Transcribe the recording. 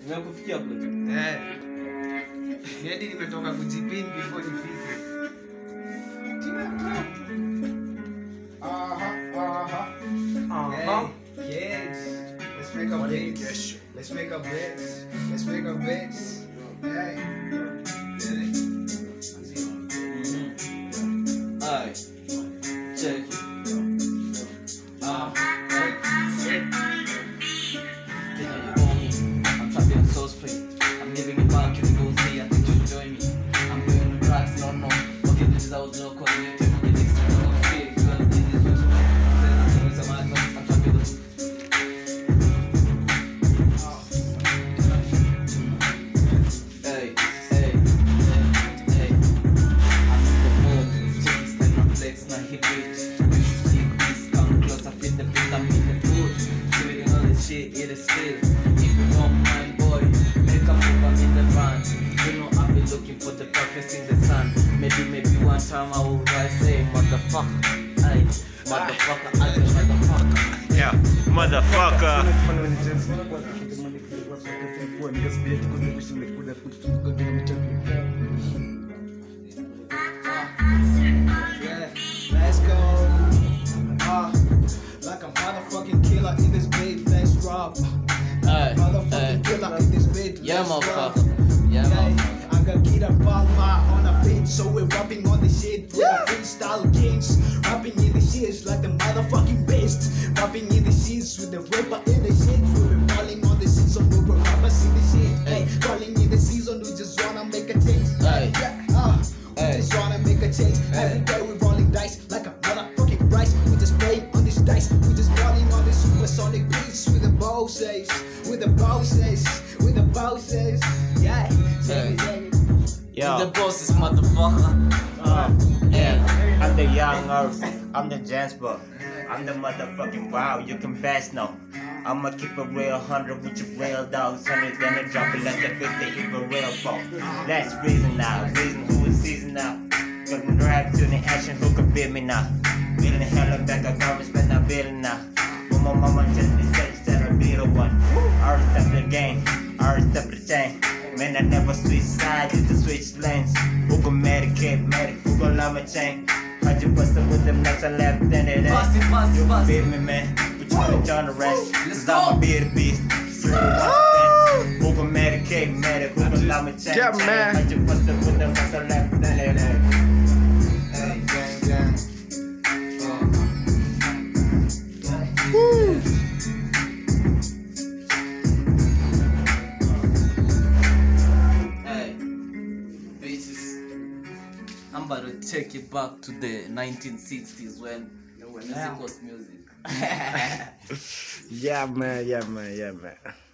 Nimekufikia hapo. Hadi nimetoka kujipin before nifike. Yes. Let's make up beds. Let's make up beds. Let's make up beds. Hey. Alright. Check it. I'm trapping on source free. I'm giving it back if you go see. I think you enjoy me. I'm going on tracks, no. Okay, this is how it's local. You take the next one. Okay, you are this is what you want. I'm trapping the Hey. I'm in the mood. Chicks stand on flex, not hit rich. You should see this. Come close, I fit the beat, I'm in the mood. Doing all this shit, it is still. If you don't mind, boy, make a move, I'm in the van. You know I've been looking for the perfect in the sun. Maybe one time I will say, motherfucker. Hey, motherfucker, I just motherfucker. Yeah, motherfucker. Let's go. Like a motherfucking killer in this bed, let's drop. Motherfucking killer in this bed, Yeah, let's drop. motherfucker. Yeah, motherfucker. I got Keed and Palmar on a beat, so we're rapping on the shit. We're the freestyle kings, rapping in the shits like the motherfucking best. Rapping in the shits with the rapper in the shit. We're falling on the season, we were rappers in the shit. Hey, falling in the season, we just wanna make a change. Hey. We just wanna make a change. Every day we're rolling dice like a motherfucking rice. We just playing on this dice. We just rolling on this supersonic beats with the bosses, with the bosses, with the bosses. Yeah. Yeah. The boss is motherfucker. Yeah, I'm the young Oryx, I'm the Jasper, I'm the motherfucking wow, you can pass now. I'ma keep it real 100 with your real dogs, 100 gonna drop it like the 50 if a real folk. Let's reason now, reason who is season now. Gonna drive to the action, who can beat me now? Building hell back, I got respect, I'm building now. When my mama just said I'll be the one. I already stepped the game, I already stepped the chain. Man, I never switch sides, just to switch lanes. Who gon' medicate, who gon' love my chain? I just bustin' with them nuts, I left and it ain't. You can beat me, man, but you ain't trying to rest. Cause I'ma be the beast. Who gon' medicate, who gon' love my chain? Yeah, man. I just bustin' with them nuts, I left and it ain't. Woo! I'm about to take it back to the 1960s when music was music. Yeah, man.